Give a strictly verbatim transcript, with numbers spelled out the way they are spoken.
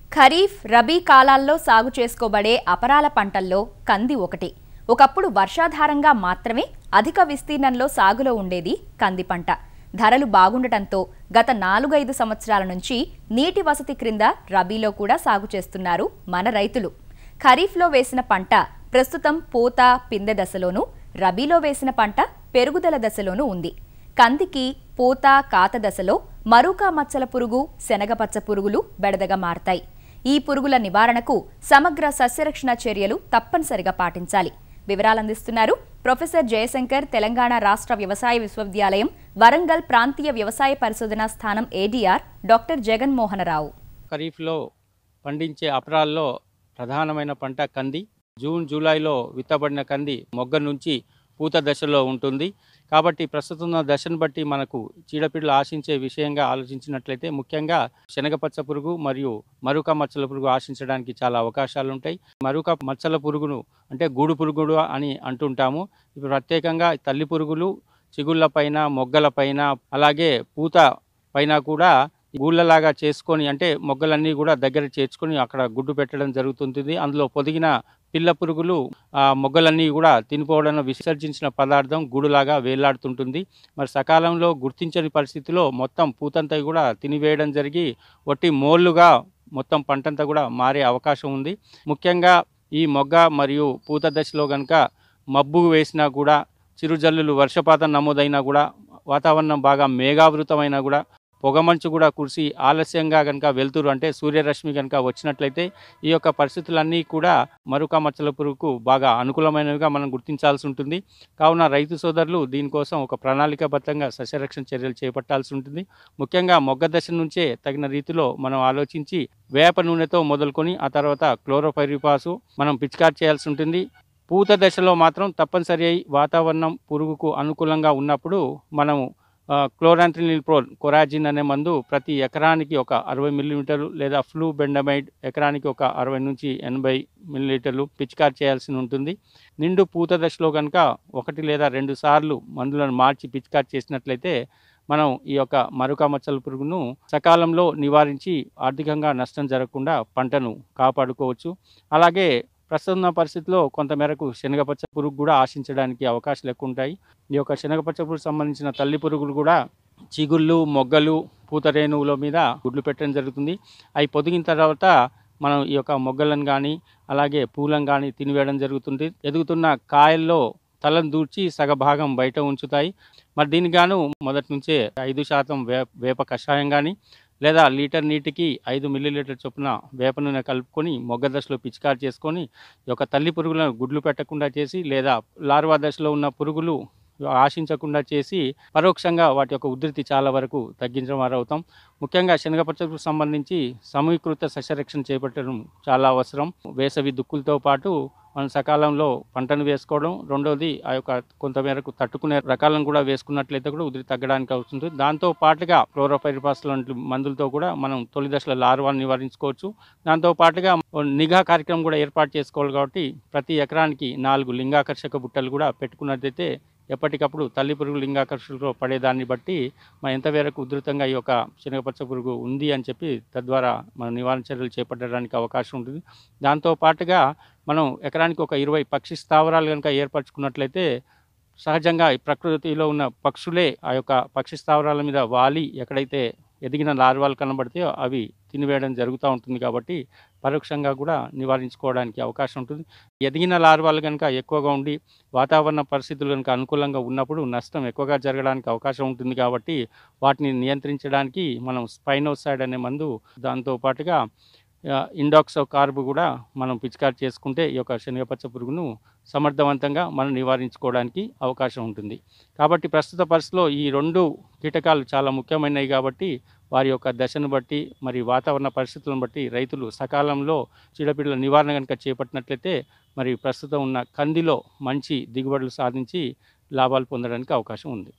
ఖరీఫ్, రబీ కాలాల్లో సాగు చేసుకోబడే అపరాల పంటల్లో కంది ఒకటి. ఒకప్పుడు వర్షాధారంగా మాత్రమే అధిక విస్తీర్ణంలో సాగులో ఉండేది కంది పంట. ధరలు బాగుండటంతో గత నాలుగైదు సంవత్సరాల నుంచి నీటి వసతి క్రింద రబీలో కూడా సాగు చేస్తున్నారు మన రైతులు. ఖరీఫ్లో వేసిన పంట ప్రస్తుతం పూత, పిందె దశలోనూ, రబీలో వేసిన పంట పెరుగుదల దశలోనూ ఉంది. కందికి పూత, కాత దశలో మరూకా మచ్చల పురుగు, శనగపచ్చ పురుగులు బెడదగా మారతాయి. ఈ పురుగుల నివారణకు సమగ్ర సస్యరక్షణ చర్యలు తప్పనిసరిగా పాటించాలి. వివరాలు అందిస్తున్నారు ప్రొఫెసర్ జయశంకర్, తెలంగాణ రాష్ట్ర వ్యవసాయ విశ్వవిద్యాలయం వరంగల్ ప్రాంతీయ వ్యవసాయ పరిశోధనా స్థానం ఏడీఆర్ డాక్టర్ జగన్మోహనరావు. ఖరీఫ్లో పండించే అపరాల్లో ప్రధానమైన పంట కంది. జూన్ జూలైలో విత్తబడిన కంది మొగ్గ నుంచి పూత దశలో ఉంటుంది. కాబట్టి ప్రస్తుతం ఉన్న దశను బట్టి మనకు చీడపీడలు ఆశించే విషయంగా ఆలోచించినట్లయితే ముఖ్యంగా శనగపచ్చ పురుగు మరియు మరూకా మచ్చల పురుగు ఆశించడానికి చాలా అవకాశాలు ఉంటాయి. మరూకా మచ్చల పురుగును అంటే గూడు పురుగుడు అని అంటుంటాము. ఇప్పుడు ప్రత్యేకంగా తల్లి పురుగులు చిగుళ్ళ పైన, మొగ్గల పైన, అలాగే పూత పైన కూడా గూళ్ళలాగా చేసుకొని అంటే మొగ్గలన్నీ కూడా దగ్గర చేర్చుకొని అక్కడ గుడ్డు పెట్టడం జరుగుతుంది. అందులో పొదిగిన పిల్ల పురుగులు ఆ మొగ్గలన్నీ కూడా తినిపోవడం, విసర్జించిన పదార్థం గూడులాగా వేలాడుతుంటుంది. మరి సకాలంలో గుర్తించని పరిస్థితిలో మొత్తం పూతంతా కూడా తినివేయడం జరిగి ఒట్టి మోళ్ళుగా మొత్తం పంటంతా కూడా మారే అవకాశం ఉంది. ముఖ్యంగా ఈ మొగ్గ మరియు పూత దశలో కనుక మబ్బు వేసినా కూడా, చిరుజల్లులు వర్షపాతం నమోదైనా కూడా, వాతావరణం బాగా మేఘావృతమైనా కూడా, పొగమంచు కూడా కురిసి ఆలస్యంగా కనుక వెళ్తురు అంటే సూర్యరశ్మి కనుక వచ్చినట్లయితే ఈ యొక్క పరిస్థితులన్నీ కూడా మరూకా మచ్చల పురుగుకు బాగా అనుకూలమైనవిగా మనం గుర్తించాల్సి ఉంటుంది. కావున రైతు సోదరులు దీనికోసం ఒక ప్రణాళికాబద్ధంగా సస్యరక్షణ చర్యలు చేపట్టాల్సి ఉంటుంది. ముఖ్యంగా మొగ్గ దశ నుంచే తగిన రీతిలో మనం ఆలోచించి వేప నూనెతో మొదలుకొని ఆ తర్వాత క్లోరోపైరిపాసు మనం పిచికారి చేయాల్సి ఉంటుంది. పూత దశలో మాత్రం తప్పనిసరి అయి వాతావరణం పురుగుకు అనుకూలంగా ఉన్నప్పుడు మనము క్లోరాంథ్రినిల్ప్రోల్ కొరాజిన్ అనే మందు ప్రతి ఎకరానికి ఒక అరవై మిల్లీలీటర్లు లేదా ఫ్లూ బెండమైడ్ ఎకరానికి ఒక అరవై నుంచి ఎనభై మిల్లీలీటర్లు పిచికారి చేయాల్సి ఉంటుంది. నిండు పూత దశలో కనుక ఒకటి లేదా రెండు సార్లు మందులను మార్చి పిచికారి చేసినట్లయితే మనం ఈ యొక్క మరూకా మచ్చల పురుగును సకాలంలో నివారించి ఆర్థికంగా నష్టం జరగకుండా పంటను కాపాడుకోవచ్చు. అలాగే ప్రస్తుత పరిస్థితిలో కొంతమేరకు శనగపచ్చ పురుగు కూడా ఆశించడానికి అవకాశాలు ఎక్కువ ఉంటాయి. ఈ యొక్క శనగపచ్చ పురుగు సంబంధించిన తల్లి పురుగులు కూడా చిగుళ్ళు, మొగ్గలు, పూతరేణువుల మీద గుడ్లు పెట్టడం జరుగుతుంది. అవి పొదిగిన తర్వాత మనం ఈ యొక్క మొగ్గలను కానీ అలాగే పూలను కానీ తినివేయడం జరుగుతుంది. ఎదుగుతున్న కాయల్లో తలను దూర్చి సగభాగం బయట ఉంచుతాయి. మరి దీనికి గాను మొదటి నుంచే ఐదు శాతం వే వేప కషాయం కానీ లేదా లీటర్ నీటికి ఐదు మిల్లీలీటర్ చొప్పున వేప నూనె కలుపుకొని మొగ్గ దశలో పిచికారి చేసుకొని ఈ యొక్క తల్లి పురుగులను గుడ్లు పెట్టకుండా చేసి లేదా లార్వా దశలో ఉన్న పురుగులు ఆశించకుండా చేసి పరోక్షంగా వాటి యొక్క ఉధృతి చాలా వరకు తగ్గించడం వారు అవుతాం. ముఖ్యంగా శనగపచ్చకు సంబంధించి సమీకృత సస్యరక్షణ చేపట్టడం చాలా అవసరం. వేసవి దుక్కులతో పాటు మనం సకాలంలో పంటను వేసుకోవడం, రెండవది ఆ యొక్క కొంతమేరకు తట్టుకునే రకాలను కూడా వేసుకున్నట్లయితే కూడా ఉధృతి తగ్గడానికి అవుతుంది. దాంతో పాటుగా క్లోరోపైరిపాస్ లాంటి మందులతో కూడా మనం తొలి దశలో లార్వాను నివారించుకోవచ్చు. దాంతో పాటుగా నిఘా కార్యక్రమం కూడా ఏర్పాటు చేసుకోవాలి. కాబట్టి ప్రతి ఎకరానికి నాలుగు లింగాకర్షక బుట్టలు కూడా పెట్టుకున్నట్లయితే ఎప్పటికప్పుడు తల్లి పురుగు లింగాకర్షణలో పడేదాన్ని బట్టి మనం ఎంతవరకు ఉధృతంగా ఈ యొక్క శనగపచ్చ పురుగు ఉంది అని చెప్పి తద్వారా మనం నివారణ చర్యలు చేపట్టడానికి అవకాశం ఉంటుంది. దాంతో పాటుగా మనం ఎకరానికి ఒక ఇరవై పక్షి స్థావరాలు కనుక ఏర్పరచుకున్నట్లయితే సహజంగా ప్రకృతిలో ఉన్న పక్షులే ఆ యొక్క పక్షి స్థావరాల మీద వాలి ఎక్కడైతే ఎదిగిన లార్వాలు కనబడితే అవి తినివేయడం జరుగుతూ ఉంటుంది. కాబట్టి పరోక్షంగా కూడా నివారించుకోవడానికి అవకాశం ఉంటుంది. ఎదిగిన లార్వాలు కనుక ఎక్కువగా ఉండి వాతావరణ పరిస్థితులు కనుక అనుకూలంగా ఉన్నప్పుడు నష్టం ఎక్కువగా జరగడానికి అవకాశం ఉంటుంది. కాబట్టి వాటిని నియంత్రించడానికి మనం స్పైనోసైడ్ అనే మందు, దాంతో పాటుగా ఇండాక్సో కార్బ్ కూడా మనం పిచికారి చేసుకుంటే ఈ యొక్క శనగపచ్చ పురుగును సమర్థవంతంగా మనం నివారించుకోవడానికి అవకాశం ఉంటుంది. కాబట్టి ప్రస్తుత పరిస్థితిలో ఈ రెండు కీటకాలు చాలా ముఖ్యమైనవి. కాబట్టి వారి యొక్క దశను బట్టి మరి వాతావరణ పరిస్థితులను బట్టి రైతులు సకాలంలో చీడపీడల నివారణ కనుక చేపట్టినట్లయితే మరి ప్రస్తుతం ఉన్న కందిలో మంచి దిగుబడులు సాధించి లాభాలు పొందడానికి అవకాశం ఉంది.